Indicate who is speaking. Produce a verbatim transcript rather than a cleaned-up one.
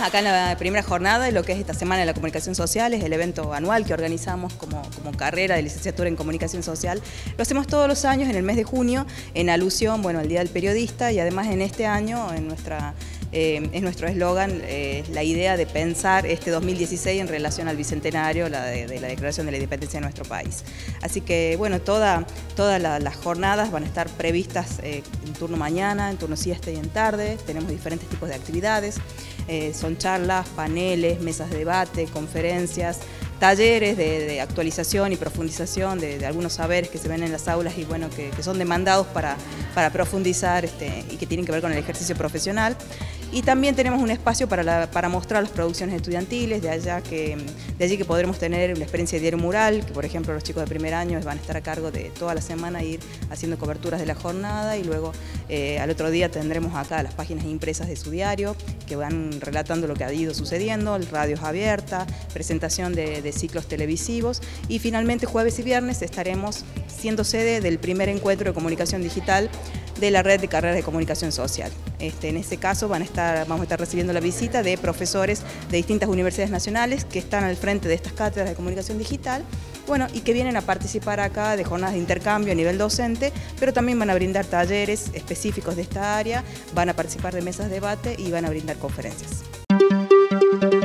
Speaker 1: acá en la primera jornada de lo que es esta Semana de la Comunicación Social, es el evento anual que organizamos como, como carrera de licenciatura en Comunicación Social. Lo hacemos todos los años en el mes de junio, en alusión, bueno, al Día del Periodista, y además en este año, en nuestra... Eh, es nuestro eslogan, eh, la idea de pensar este dos mil dieciséis en relación al bicentenario la de, de la Declaración de la Independencia de nuestro país. Así que, bueno, toda, todas la, las jornadas van a estar previstas eh, en turno mañana, en turno siesta y en tarde. Tenemos diferentes tipos de actividades, eh, son charlas, paneles, mesas de debate, conferencias, talleres de, de actualización y profundización de, de algunos saberes que se ven en las aulas y bueno, que, que son demandados para, para profundizar este, y que tienen que ver con el ejercicio profesional. Y también tenemos un espacio para, la, para mostrar las producciones estudiantiles, de, allá que, de allí que podremos tener la experiencia de diario mural, que por ejemplo los chicos de primer año van a estar a cargo de toda la semana ir haciendo coberturas de la jornada, y luego eh, al otro día tendremos acá las páginas impresas de su diario que van relatando lo que ha ido sucediendo, el radio es abierta, presentación de, de ciclos televisivos, y finalmente jueves y viernes estaremos siendo sede del primer encuentro de comunicación digital de la Red de Carreras de Comunicación Social. Este, en este caso van a estar, vamos a estar recibiendo la visita de profesores de distintas universidades nacionales que están al frente de estas cátedras de comunicación digital, bueno, y que vienen a participar acá de jornadas de intercambio a nivel docente, pero también van a brindar talleres específicos de esta área, van a participar de mesas de debate y van a brindar conferencias.